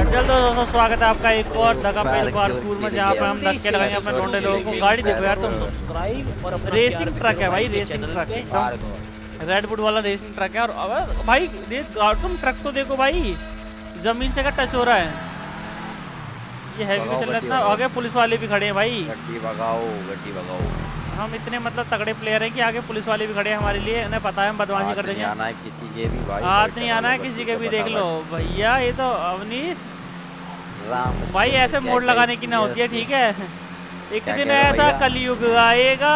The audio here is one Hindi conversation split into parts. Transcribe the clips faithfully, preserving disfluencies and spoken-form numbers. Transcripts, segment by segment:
जल्द दोस्तों स्वागत है आपका एक और जगह पे पार्कोर में जहाँ पे हम धक्के लगाएंगे अपने ढूंढे लोगों को। गाड़ी देखो यार तुम, रेसिंग ट्रक है भाई, रेसिंग ट्रक रेड बुड वाला रेसिंग ट्रक है। और अब भाई तुम ट्रक तो देखो भाई, जमीन से का टच हो रहा है। ये हैवी भी चल रहा है। आगे पुलिस वाले भी खड़े हैं भाई, गड्डी भगाओ गड्डी भगाओ। हम इतने मतलब तगड़े प्लेयर हैं कि आगे पुलिस वाले भी खड़े हैं हमारे लिए। इन्हें पता है हम बदमाशी कर देंगे। आना है किसी के भी भाई, हाथ नहीं आना है किसी के भी। देख लो भैया ये तो अवनीश भाई ऐसे मोड़ लगाने की ना होती है, ठीक है। एक दिन ऐसा कलयुग आएगा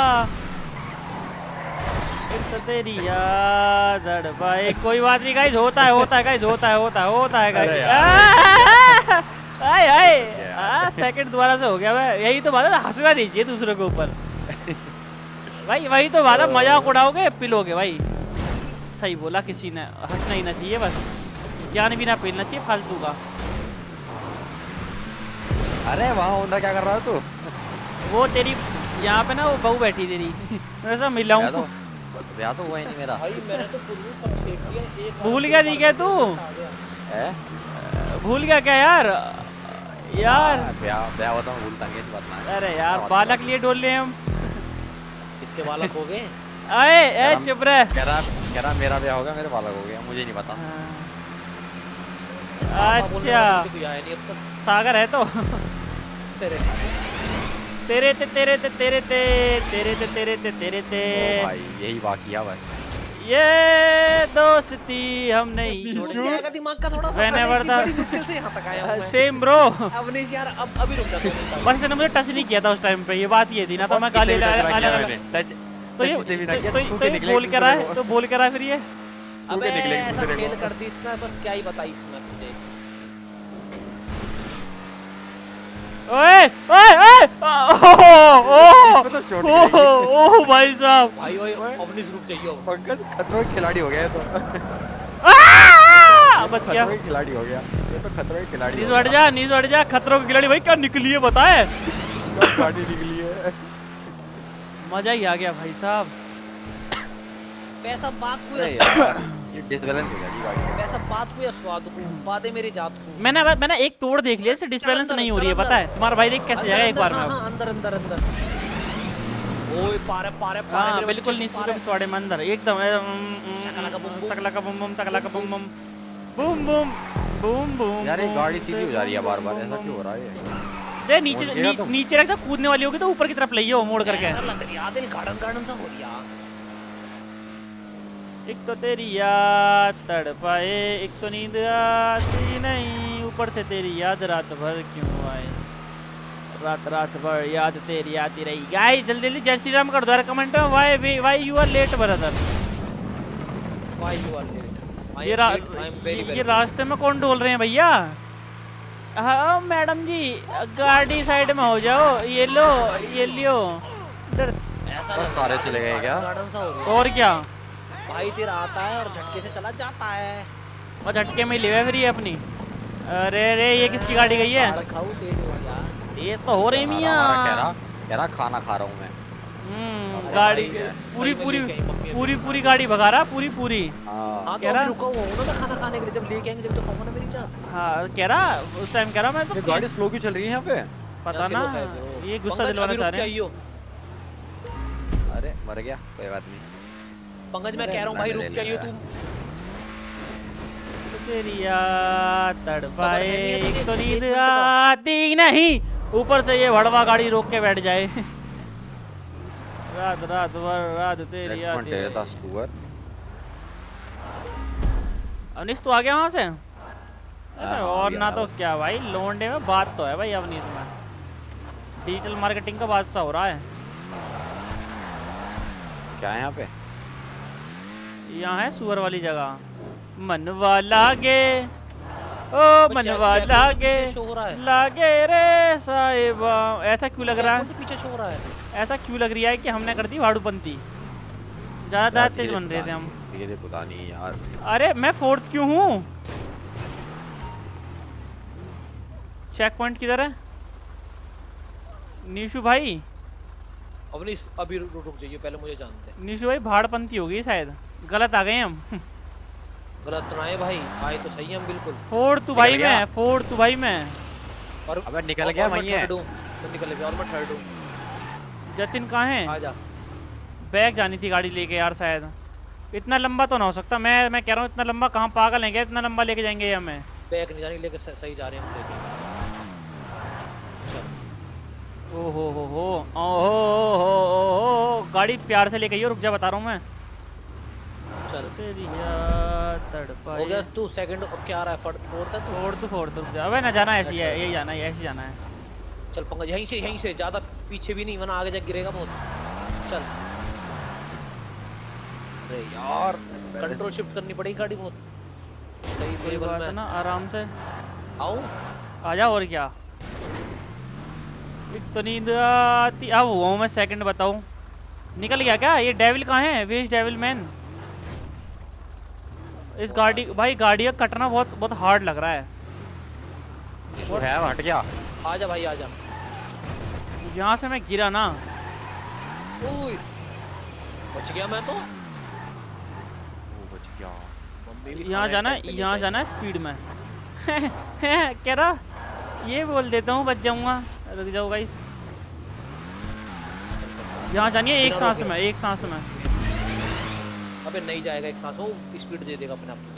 तो तेरी याद भाई। कोई बात नहीं गाइस, होता है होता है गाइस, होता है होता है होता है गाइस। आए आए सेकंड दोबारा से हो गया भाई। यही तो बात है, हंसना नहीं चाहिए दूसरे के ऊपर भाई। वही तो बात है, मजाक उड़ाओगे पिलोगे भाई। सही बोला किसी ने, हंसना ही ना चाहिए बस, ज्ञान भी ना पेलना चाहिए फालतू का। अरे वहाँ होंडा क्या कर रहा है तू? वो तेरी यहाँ पे ना वो बहू बैठी तेरी वैसा मिलाऊं तो ब्याह तो हुआ ही नहीं मेरा भाई। मैंने तो भूल गया नहीं क्या तू? भूल गया क्या यार? यार ब्याह ब्याह होता हूँ भूलता नहीं इस बात में। अरे यार बालक लिए डोल ले हम। इसके बालक हो गए? अरे ए चुप रह। कह रहा कह रहा मेरा ब्याह हो गया मेरे बालक हो गया, मुझे नहीं पता। अच्छा सागर है तो तेरे तेरे ते तेरे ते तेरे ते तेरे ते तेरे ते तेरे ते भाई यही बाकी है बस। ये दोस्ती हम नहीं छोड़ेंगे। दिमाग का थोड़ा सा बड़ी मुश्किल से यहाँ तक आया हूँ मैं। Same bro. अवनीश यार अब अभी रुक जा। बस इसने मुझे टच नहीं किया था उस टाइम पे, ये बात ये थी ना। तो मैं गाली ला ला ला तो ये तो बोल के रहा है, तो बोल के रहा है फिर ये। अबे ऐसा खेल कर दी इसने, बस क्या ही बताई इसने तुझे। ओए ओए ओए ओह भाई साहब। भाई ओए अवनीश रुक जाइए। पंकज खतरों का खिलाड़ी हो गया ये तो। बच गया, खिलाड़ी हो गया ये तो, खतरों का खिलाड़ी। नीचे हट जा, नीचे हट जा। खतरों का खिलाड़ी भाई क्या निकली है बताए? गाड़ी निकली है, मजा ही आ गया भाई साहब। पैसा बात को ये डिसबैलेंस हो गया गाड़ी। पैसा बात को या स्वाद को, बातें मेरी जात को। मैंने मैंने एक तोड़ देख लिया, इससे डिसबैलेंस नहीं हो रही है पता है। तुम्हारा भाई देख कैसे जाएगा एक बार में। हां अंदर अंदर अंदर। ओए पारे पारे पारे। हां बिल्कुल नीचे के थोड़े में अंदर एकदम सकला का बम सकला का बम बम सकला का बम बम बूम बूम बूम बूम। यार ये गाड़ी सीधी हो जा रही है बार बार, ऐसा क्यों हो रहा है ये? दे नीचे नीचे रखता, कूदने वाली होगी तो ऊपर की तरफ लइयो मोड़ करके। दिल गार्डन गार्डन सा हो रही है। एक तो तेरी याद तड़पाए, एक तो नींद आती नहीं, ऊपर से तेरी याद रात भर क्यों आए। रात रात भर याद तेरी आती रही। गाइस जल्दी जल्दी जय श्री राम कर दो यार कमेंट में। Why why you are late brother? Why you are late? ये रा, ये रास्ते में कौन ढोल रहे हैं भैया? हाँ मैडम जी गाड़ी साइड में हो जाओ। ये लो ये लियो। ऐसा सारे चले गए क्या? और क्या भाई तेरा आता है और झटके से चला जाता है। और झटके में ले फिर ये अपनी। अरे रे ये किसकी गाड़ी गई है? ये तो हो रही मियां। कह रहा कह रहा खाना खा रहा हूँ मैं। हम्म गाड़ी पूरी पूरी पूरी पूरी गाड़ी भगा रहा पूरी पूरी। हां कह रहा रुका हुआ हूं ना खाना खाने के लिए, जब लेके आएंगे जब तो खाऊंगा ना मेरी जान। हां कह रहा उस टाइम कह रहा मैं तो गाड़ी स्लो क्यों चल रही है यहाँ पे? पता ना ये गुस्सा दिलवाना चाह रहे हैं। अरे मर गया कोई बात नहीं। पंकज मैं कह रहा हूँ भाई रुक जाइए तुम। तेरी याद तड़पाए, एक तो नींद आती नहीं, ऊपर से ये भड़वा गाड़ी रोक के बैठ जाए। रात रात भर रात तेरी याद। अवनीश तो आ गया वहां से? अरे और ना तो क्या भाई, लोंडे में बात तो है भाई अवनीश में। डिजिटल मार्केटिंग का बादशाह हो रहा है। क्या है यहाँ पे? यहाँ है सुअर वाली जगह। मनवा लागे ओ मनवा लागे लागे रे साहिबा। ऐसा क्यों लग रहा है? पीछे शो हो रहा है। ऐसा क्यों लग रहा है कि हमने कर दी वाड़ूपंती? ज्यादा तेज बन रहे थे हम। ये पता नहीं यार। अरे मैं फोर्थ क्यों हूँ? चेक पॉइंट किधर है निशु भाई? अवनीश अभी रुक जाइए, पहले मुझे जानते हैं। निशु भाई भाड़पंती होगी शायद, गलत आ गए हम। गलत तो ना है भाई, आए तो सही हम बिल्कुल। फोड़ तू भाई मैं, फोड़ तू भाई मैं। और अबे निकल गया वहीं है। तो निकल गया और मैं थर्ड हूं। जतिन कहाँ है? आ जा। बैग जानी थी गाड़ी लेके यार शायद। इतना लंबा तो ना हो सकता। मैं मैं कह रहा हूँ इतना लंबा कहाँ पागल है, इतना लंबा लेके जाएंगे ये हमें। बैग नहीं जाने लेके सही जा रहे हैं हम लेके। ओ हो हो हो ओ हो हो गाड़ी प्यार से लेके आइयो, रुक जा बता रहा हूँ मैं। चल तेरी यार तड़पा हो गया तू सेकंड। अब क्या आ रहा है? फोर्थ है तू। फोड़ तू फोड़ तू रुक जा। अबे ना जाना ऐसी है, यही जाना है, ऐसे जाना है। चल पंकज यहीं से, यहीं से ज्यादा पीछे भी नहीं वरना आगे जा गिरेगा बहुत। चल अरे यार कंट्रोल शिफ्ट करनी पड़ेगी गाड़ी बहुत सही कोई लेवल बात में। है ना, आराम से आओ आ जा। और क्या एक तो नींद आती। अब वो मैं सेकंड बताऊं, निकल गया क्या? ये डेविल कहाँ है? West devil man. इस गाड़ी भाई गाड़ी का कटना बहुत बहुत हार्ड लग रहा है। वो है हट गया। आ जा भाई आ जा। यहाँ से मैं गिरा ना, ओए बच गया मैं तो। वो बच गया। मम्मी भी यहाँ जाना है, यहाँ जाना है स्पीड में। कह रहा ये बोल देता हूँ बच जाऊंगा। रुक जाओ गाइस, यहाँ जानिए एक सांस में, एक सांस में। अबे नहीं जाएगा एक सांस, वो स्पीड दे देगा अपने आप को।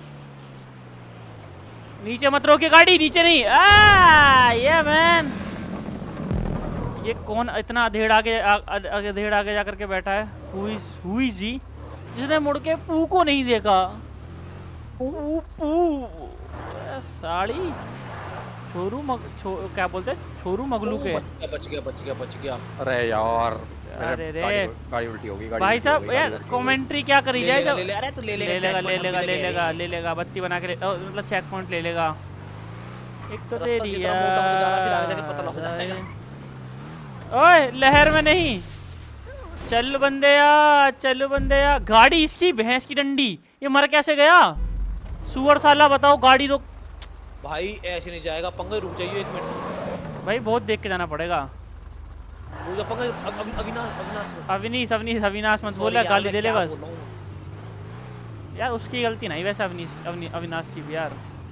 नीचे मत रोके गाड़ी, नीचे नहीं। आ ये मैन, ये कौन इतना अधेड़ आगे अधेड़ आगे जा करके बैठा है? हुई हुई जी जिसने मुड़ के पू को नहीं देखा। पू पू साड़ी छोरू मग छो, क्या बोलते हैं छोरू मगलू के। बच गया बच गया बच गया। अरे यार अरे रे गाड़ी उल्टी होगी। भाई साहब यार कमेंट्री क्या करी जाए जब ले ले। अरे तू ले ले लेगा ले लेगा ले लेगा ले लेगा बत्ती बना के मतलब चेक पॉइंट ले लेगा। एक तो तेरी यार। ओए लहर में नहीं, चल बंदेया चल बंदेया। गाड़ी इसकी भैंस की डंडी, ये मर कैसे गया? सुअर साला बताओ। गाड़ी रोक भाई, ऐसे नहीं जाएगा। पंकज रुक जाइए एक मिनट भाई, बहुत देख के जाना पड़ेगा। रुक जा पंकज। अविनाश अविनाश अविनीश अविनीश अविनाश मत बोला, गाली दे ले बस यार। उसकी गलती नहीं वैसे अविनीश अविनाश की भी यार।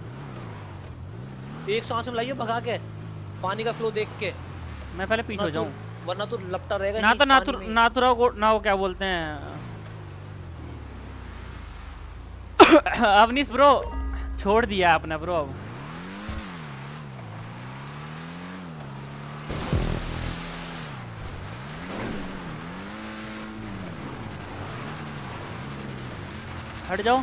एक सांस में लाइए भगा के, पानी का फ्लो देख के। मैं पहले पीछे हो जाऊं वरना तो लपटा रहेगा। ना तो नाथुर नाथुरा को ना वो क्या बोलते हैं अवनीश ब्रो छोड़ दिया आपने ब्रो। अब हट जाओ।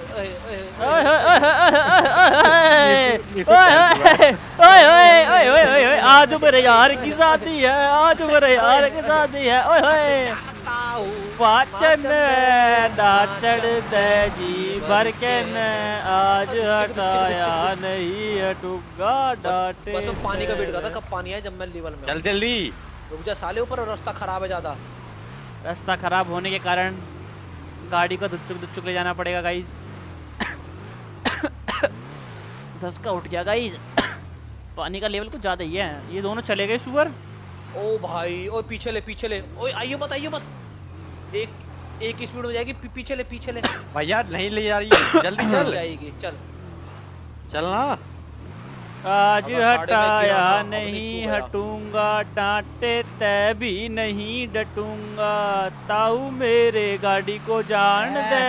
आज मेरे यार की शादी है, आज मेरे यार की शादी है। ओए होए पाचन नाचड़ दे जी भर के न, आज हटाया नहीं हटूंगा डांटे। बस मैं पानी का वेट कर रहा था कब पानी आए, जब मैं लेवल में। चल जल्दी रुक जा साले, ऊपर रास्ता खराब है ज्यादा। रास्ता खराब होने के कारण गाड़ी को दुचुक दुचुक ले जाना पड़ेगा गाइज। धसका उठ गया गाइज। पानी का लेवल कुछ ज्यादा ही है। ये दोनों चले गए सुअर। ओ भाई ओ पीछे ले पीछे ले। ओए आइयो मत आइयो मत। एक एक स्पीड हो जाएगी। पीछे ले पीछे ले भैया, नहीं ले जा रही है। जल्दी चल जाएगी। चल चलना। आज हटाया नहीं हटूंगा, डांटे तै भी नहीं डटूंगा। ताऊ मेरे गाड़ी को जान दे।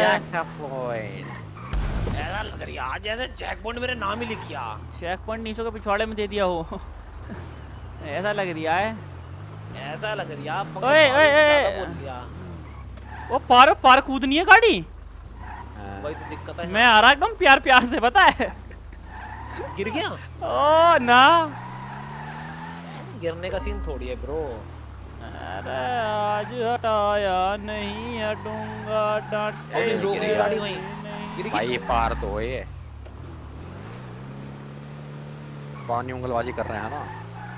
ऐसा लग रही है जैसे चेक पॉइंट मेरे नाम ही लिख किया। चेक पॉइंट नीचों के पिछवाड़े में दे दिया हो। ऐसा लग रहा है, ऐसा लग रही है। ओए ओए वो पार पार कूदनी है गाड़ी। वही तो दिक्कत है। मैं आ रहा एकदम प्यार प्यार से, पता है। गिर गया? ओ ना, गिरने का सीन थोड़ी है ब्रो। अरे आज हटाया नहीं हटूंगा, डांटे रोक ली गाड़ी वहीं। गिर भाई पार तो है। पानी उंगलबाजी कर रहे हैं ना।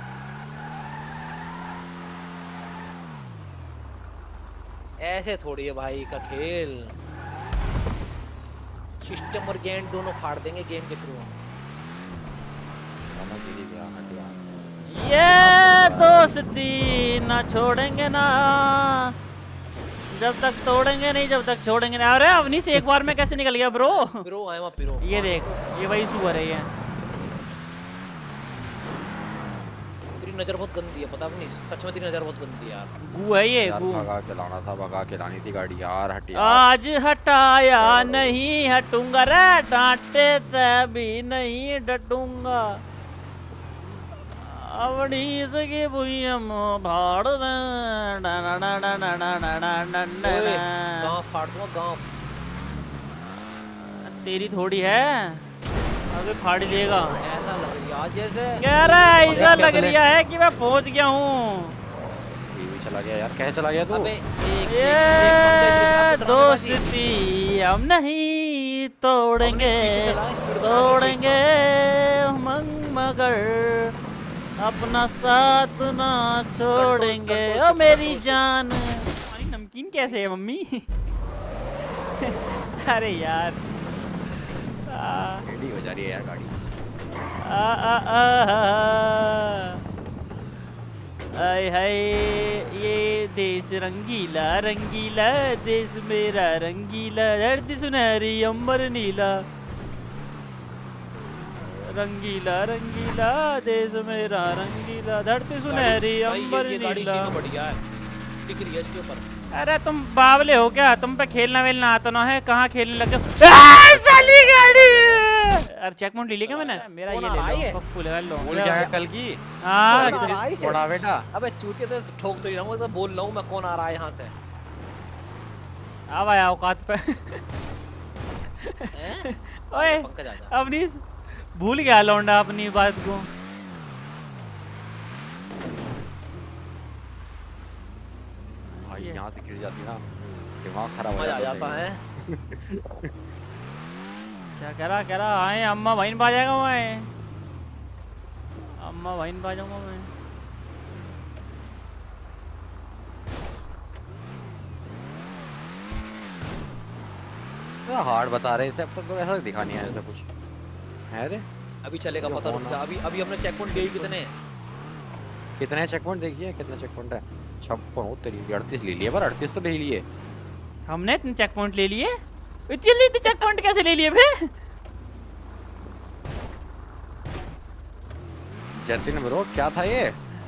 ऐसे थोड़ी है भाई का खेल। सिस्टम और गेंद दोनों फाड़ देंगे गेम के थ्रू। ये दोस्ती ना छोड़ेंगे ना, जब तक तोड़ेंगे नहीं, जब तक छोड़ेंगे नहीं। अरे अवनीश एक बार में कैसे निकल गया bro? Bro I am a pro. ये देख, ये वही सुअर है। ये तेरी नजर बहुत गंदी है, पता नहीं, सच में तेरी नजर बहुत गंदी है यार। गू है ये, गू। भगा के लाना था, भगा के लानी थी गाड़ी यार। हट यार। आज हटाया नहीं हटूंगा रे, डांटे तभी नहीं डटूंगा। अवनीश की बुइयम भाड़ दे, डा डा डा डा डा डा डा डा डा। गांव फाड़ दूंगा गांव। तेरी थोड़ी है, अबे फाड़ लेगा। ऐसा लग रहा है जैसे कह रहा है, ऐसा लग रहा है कि मैं पहुंच गया हूँ। टीवी चला गया यार, कैसे चला गया तू? अबे एक ये दोस्ती हम नहीं तोड़ेंगे, तोड़ेंगे मगर अपना साथ ना छोड़ेंगे। ओ मेरी जान। नमकीन कैसे है मम्मी? अरे यार रेडी हो जा रही है यार गाड़ी। आ आ आ आय हाय, ये देश रंगीला रंगीला, देश मेरा रंगीला, धरती सुनहरी अंबर नीला। रंगीला रंगीला देश मेरा रंगीला, धरती सुनहरी अंबर नीला। बढ़िया है, टिक रही है इसके ऊपर। अरे तुम बावले हो क्या? तुम पे खेलना वेलना आता ना है? कहाँ खेलने लग गए? साली गाड़ी। अरे चेक पॉइंट ले लिया क्या मैंने? मेरा ये ले लो, पप्पू ले लो। भूल गया कल की? हाँ बड़ा बेटा। अबे चूतिया तो ठोक तो ही रहा हूँ, तो बोल रहा हूँ मैं कौन आ रहा है यहाँ से। अब आया औकात पे। ओए अवनीश भूल गया लौंडा अपनी बात को। भाई यहाँ से गिर जाती ना, दिमाग खराब हो जाता है। क्या कह रहा कह रहा आए अम्मा बहन पा जाएगा मैं, अम्मा बहन पा जाऊंगा मैं। हार्ड बता रहे थे, अब तक तो ऐसा दिखा नहीं है जैसा कुछ है रे। अभी चलेगा पता नहीं। अभी अभी हमने चेक पॉइंट ले कितने कितने चेक पॉइंट देखिए, कितने चेक पॉइंट है? छप्पन तेरी अड़तीस ले लिए, पर अड़तीस तो ले लिए हमने। इतने चेक पॉइंट ले लिए? इतने इतने चेक पॉइंट कैसे ले लिए बे? जतिन ब्रो क्या था ये?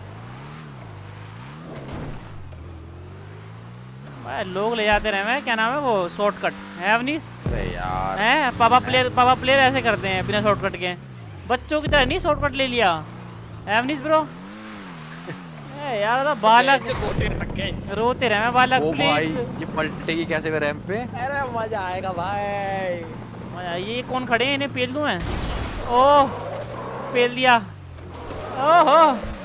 लोग ले जाते रहे। मैं क्या नाम है वो, शॉर्टकट है अवनीश? अरे यार है पापा प्लेयर, पापा प्लेयर ऐसे करते हैं बिना शॉर्टकट के। बच्चों की तरह नहीं शॉर्टकट ले लिया एवनीश ब्रो। ए यार तो बालक रोते रहे। मैं बालक ओ भाई ये पलटेगी कैसे मेरे रैंप पे? अरे मजा आएगा भाई, मजा। ये कौन खड़े हैं, इन्हें पेल दूं मैं? ओह पेल दिया। ओहो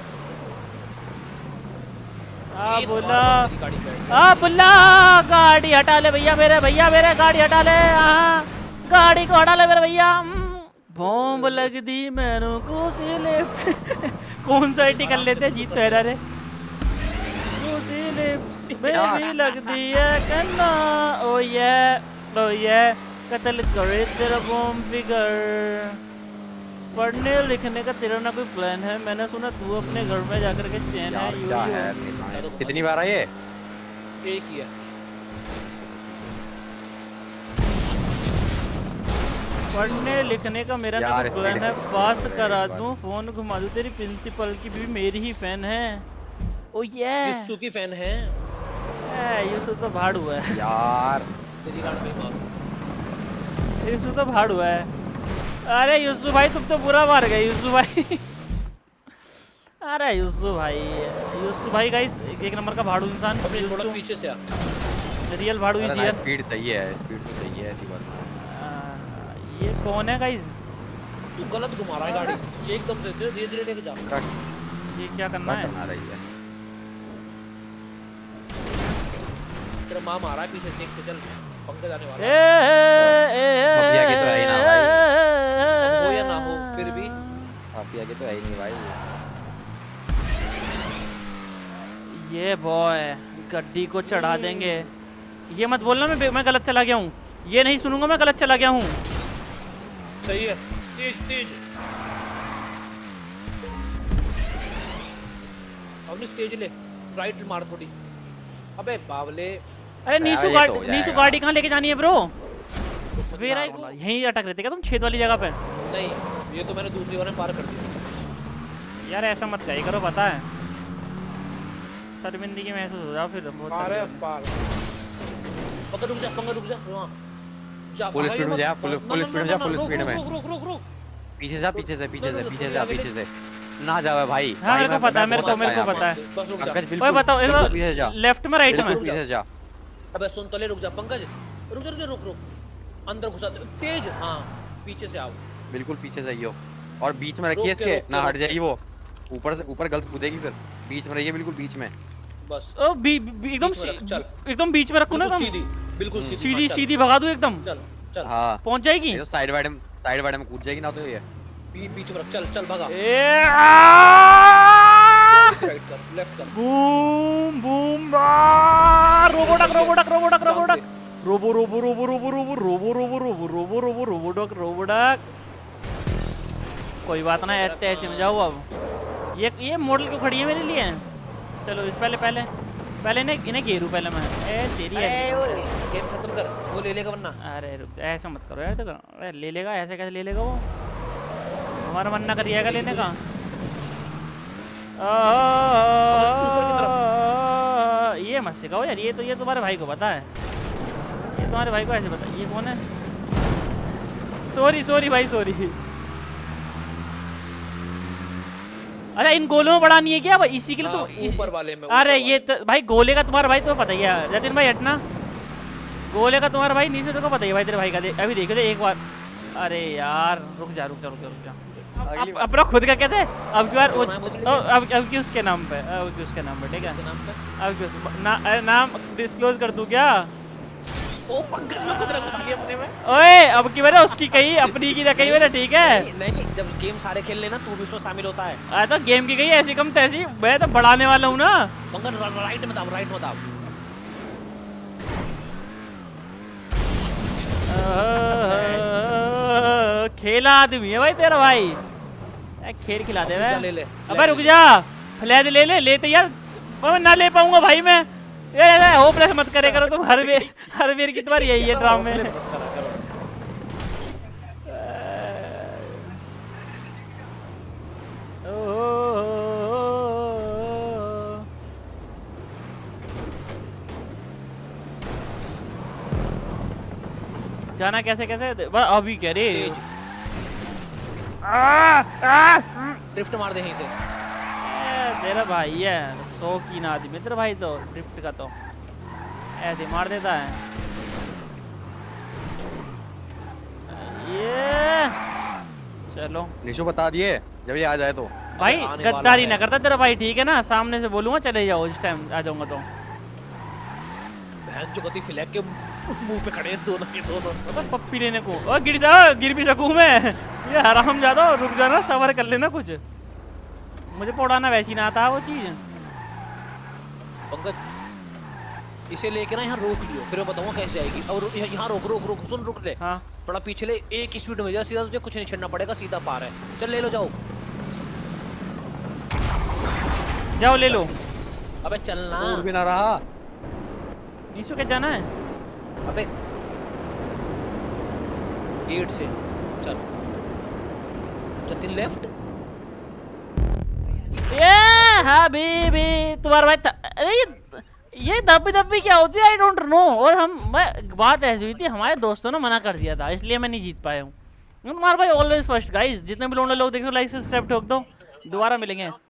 आ बुला, आ बुला गाड़ी हटा ले भैया मेरे, भैया मेरे गाड़ी हटा ले। हाँ गाड़ी को हटा ले मेरे भैया। बॉम्ब लग दी मैनू को ले। कौन सा आईटी कर लेते, जीत तो है रे। मेरी लग दी है कन्ना। ओ ये ओ ये कत्ल करे तेरा बॉम्ब फिगर। पढ़ने लिखने का तेरा ना कोई प्लान है? मैंने सुना तू अपने घर में जाकर के चैन है। क्या है? कितनी बार आई ये? एक ही है। पढ़ने लिखने का मेरा ना कोई प्लान है। पास करा दूं, फोन घुमा दूं। तेरी प्रिंसिपल की भी मेरी ही फैन है। ओ ये युसु की फैन है। ए युसु तो भाड़ू है यार। तेरी गांड पे मार। युसु तो भाड़ू है। अरे युसु भाई तुम तो बुरा मार गए युसु भाई। अरे युसु भाई, युसु भाई गाइस एक नंबर का भाड़ू इंसान। अबे थोड़ा पीछे से आ। रियल भाड़ू इज हियर। स्पीड सही है, स्पीड तो सही है ऐसी बात। ये कौन है गाइस? तू गलत घुमा रहा है गाड़ी, एकदम से धीरे धीरे लेके जा। ये क्या करना है? करना रही है तेरा मां मारा है पीछे, देख के चल पंकज आने वाला है। पापिया की तो है ही ना भाई, हो या ना हो फिर भी पापिया की तो है ही नहीं भाई। ये बॉय गड्डी को चढ़ा देंगे। ये मत बोलना मैं मैं गलत चला गया हूँ। ये नहीं सुनूंगा मैं गलत चला गया हूँ। सही है, तेज तेज अब तेज ले, राइट मार थोड़ी। अबे बावले अरे नीशु ये गाड़ी तो हो नीशु जाएगा। गाड़ी कहाँ लेके जानी है ब्रो? मेरा ना, ना, यहीं अटक रहे थे क्या तुम छेद वाली जगह पे? नहीं, ये तो मैंने दूसरी बार में पार कर दी। यार ऐसा मत कही करो, पता है शर्मिंदगी महसूस हो जाओ फिर बहुत पार है तकलीफ। पार। पंगा रुक जा, पंगा रुक जा, वहाँ जा। फुल भागा स्पीड ये में मत- जा, फुल ना, फुल ना, स्पीड में ना, जा, ना, फुल रुक, स्पीड रुक, में। रुक, रुक, रुक, रुक। पीछे जा, पीछे से, पीछे ना, से, ना, पीछे ना, जा, आगे पीछे ले। से। ना जावे भाई। हाँ, भाई, मेरे को मैं- पता है, मैं मेरे को बहुत मेरे को अच्छा पता है। यहाँ बस रुक पर। जा। पंकज ओए बिल्कुल बताओ बिल्कुल पीछे जा, लेफ्ट में राइट में? बिल्कुल पीछे जा। अबे सुन तो ले, रुक जा पंकज, रुक जा, रुक जा, रुक रुक अंदर घुसा दे तेज। हाँ पीछे से आओ। बिल्कुल पीछे से ही हो और बीच में रोक रखिए के, इसके, रोक के, ना रोक हट के। जाएगी वो। ऊपर से ऊपर गलत कूदेगी फिर। बीच में रहिए, बिल्कुल बीच में। बस ओ बी, बी, एकदम बीच में रख, चल। सी- एकदम बीच में रखो ना बिल्कुल एकदम सीधी, बिल्कुल सीधी। सीधी हाँ, चल, सीधी भगा दूं एकदम, चल चल। हाँ पहुंच जाएगी। ये तो साइड वाइड में साइड वाइड में कूद जाएगी ना तो ये। बी- बीच में रख, चल चल भगा। ए आ! राइट कर, लेफ्ट कर। बूम बूम आ! Robotic robotic robotic robotic robo robo robo robo robo robo robo robo robo robo robotic robotic. कोई बात ना, ऐसे ऐसे में जाओ। अब ये ये मॉडल क्यों खड़ी है मेरे लिए? चलो इस पहले पहले पहले इन्हें इन्हें घेरू पहले मैं। ए तेरी अरे ऐसी- वो गेम खत्म कर, वो ले लेगा वरना। अरे रुक जा, ऐसा मत करो यार। देखो अरे ले लेगा, ऐसे कैसे ले लेगा वो? हमारा मन ना करिएगा लेने का। आ, ये मत सिखाओ यार, ये तो ये तुम्हारे भाई को पता है, ये तुम्हारे भाई को ऐसे पता। ये कौन है? सॉरी सॉरी भाई सॉरी। अरे इन गोलों में बढ़ानी है क्या भाई? इसी के लिए हाँ, तो इस... ऊपर वाले में। अरे ऊपर ये तो, भाई गोले का तुम्हारा भाई तुम्हें पता ही है जतिन भाई, हटना। गोले का तुम्हारा भाई नीचे को पता ही है भाई, तेरे भाई का दे, अभी देखो दे एक बार। अरे यार रुक जा रुक जा रुक जा रुक जा। अगली अब बार। अपना खुद का कहते हैं अब की बार वो- मैं मुझे ओ, अब अब की उसके नाम पे, अब की उसके नाम पे, ठीक है? के नाम पे। अब की उस ना, अरे नाम डिस्क्लोज कर दूं क्या? ओ पंकज में खुद रख दिया अपने में। ओए अब की बार उसकी कही, अपनी की ना कही मैंने, ठीक है? नहीं, नहीं, जब गेम सारे खेल लेना तू भी उसमें शामिल होता है। आ तो गेम की कही ऐसी कम तैसी, मैं तो बढ़ाने वाला हूँ ना। पंकज राइट में दाब, राइट में दाब। खेला आदमी है भाई तेरा भाई, ए, खेल खिला दे जा, ले ले, अबे रुक जा, फ्लैश ले ले लेते यार, मैं ना ले पाऊंगा भाई मैं। ये होपलेस मत करे करो तुम, हर वीर हर वीर की तुम्हारी यही है ड्रामे। जाना कैसे कैसे बस अभी कह रे। ड्रिफ्ट मार दे यहीं से। ए, तेरा भाई है शौकीन आदमी तेरा भाई, तो ड्रिफ्ट का तो ऐसे मार देता है ये। चलो निशु बता दिए जब ये आ जाए तो। भाई आने वाला गद्दारी है। ना करता तेरा भाई, ठीक है ना? सामने से बोलूंगा चले जाओ, इस टाइम आ जाऊंगा तो। बहन जो गति फिलैक के मुंह पे खड़े हैं दोनों के दोनों। अबे पप्पी लेने को और गिर जा, गिर भी सकूं मैं। ये हराम ज्यादा, रुक जाना, सबर कर लेना कुछ। मुझे पौड़ाना वैसी ना आता वो चीज। पंकज इसे लेके ना यहाँ रोक लियो, फिर मैं बताऊंगा कैसे जाएगी। और यहाँ यहाँ रोक रोक रोक, सुन रुक ले। हाँ थोड़ा पीछे ले, एक स्पीड में जा सीधा, तुझे कुछ नहीं छेड़ना पड़ेगा, सीधा पार है। चल ले लो, जाओ। जाओ ले लो। अबे चलना। दूर भी ना रहा। नीशु के जाना है? अबे गेट से चल, चल लेफ्ट। ये हबीबी तुम्हारा भाई था। अरे ये ये दबी दबी क्या होती है आई डोंट नो। और हम मैं बात ऐसी हुई थी, हमारे दोस्तों ने मना कर दिया था, इसलिए मैं नहीं जीत पाया हूँ। तुम्हारा भाई ऑलवेज फर्स्ट गाइस। जितने भी लोग लोग देख रहे हो लाइक सब्सक्राइब ठोक दो। दोबारा मिलेंगे।